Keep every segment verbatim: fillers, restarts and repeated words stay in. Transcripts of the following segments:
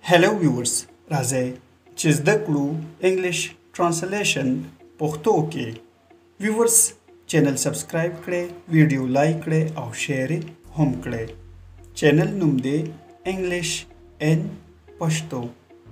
Hello viewers, راځئ چې زده کړو انګلیش ترانسلیشن پښتو کې. viewers چینل سبسکرایب کړئ، ویډیو لایک کړئ او شیر هم کړئ. چینل نوم دی انګلیش ان پښتو.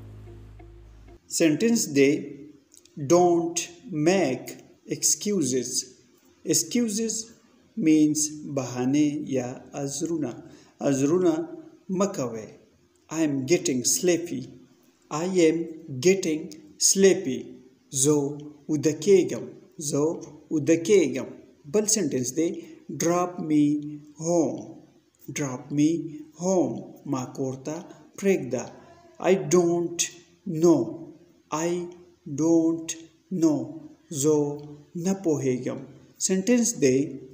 سنټنس دی don't make excuses. excuses means بهانه یا عذرونه. عذرونه مکوئ. I am getting sleepy. I am getting sleepy. زو ودکیگم. زو ودکیگم. بل سنٹنس دے drop me home. drop me home. ما کورتا پریگدا. I don't know. I don't know. زو نپوهیگم. سنٹنس دے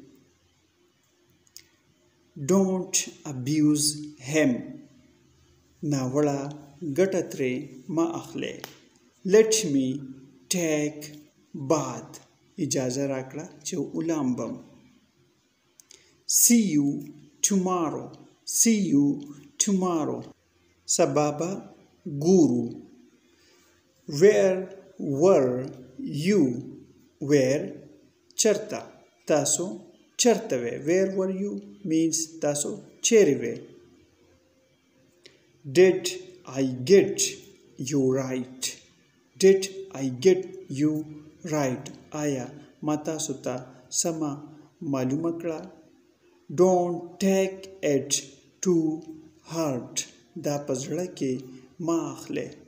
don't abuse him. ناوړه ګټه ترې مه اخلئ. let me take bath. اجازه راکړه چې ولامبم. see you tomorrow. see you tomorrow. سبا به ګورو. where were you. where چرته تاسو چرته وئ. where were you means تاسو چیرې وئ. Did I get you right? Did I get you right? آیا ما تاسو ته سمه معلومه کړه؟ Don't take it too hard. دا په زړه کې مه اخلئ.